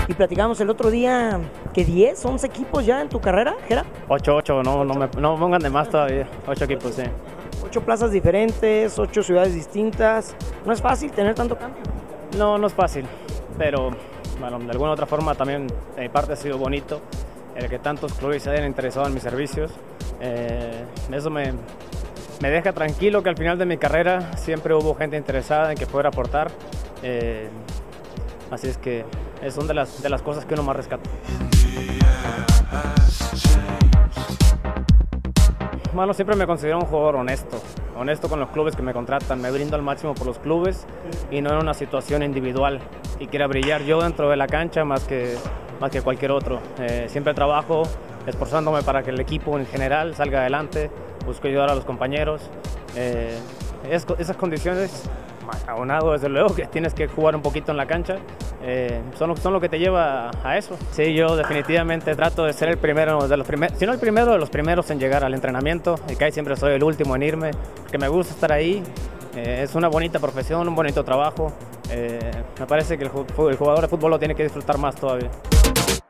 Y platicábamos el otro día que 10, 11 equipos ya en tu carrera, Gera. 8, no me pongan de más todavía. 8 equipos, sí. 8 plazas diferentes, 8 ciudades distintas. No es fácil tener tanto cambio. No es fácil, pero bueno, de alguna otra forma también de mi parte ha sido bonito el que tantos clubes se hayan interesado en mis servicios. Eso me deja tranquilo que al final de mi carrera siempre hubo gente interesada en que pudiera aportar. Así es que son de las cosas que uno más rescata. Bueno, siempre me considero un jugador honesto con los clubes que me contratan, me brindo al máximo por los clubes y no en una situación individual, y quiero brillar yo dentro de la cancha más que cualquier otro. Siempre trabajo esforzándome para que el equipo en general salga adelante, busco ayudar a los compañeros. Esas condiciones, aunado desde luego que tienes que jugar un poquito en la cancha, son lo que te lleva a eso. Sí, yo definitivamente trato de ser el primero de los primeros, si no el primero de los primeros en llegar al entrenamiento, y que ahí siempre soy el último en irme, que me gusta estar ahí. Es una bonita profesión, un bonito trabajo. Me parece que el jugador de fútbol lo tiene que disfrutar más todavía.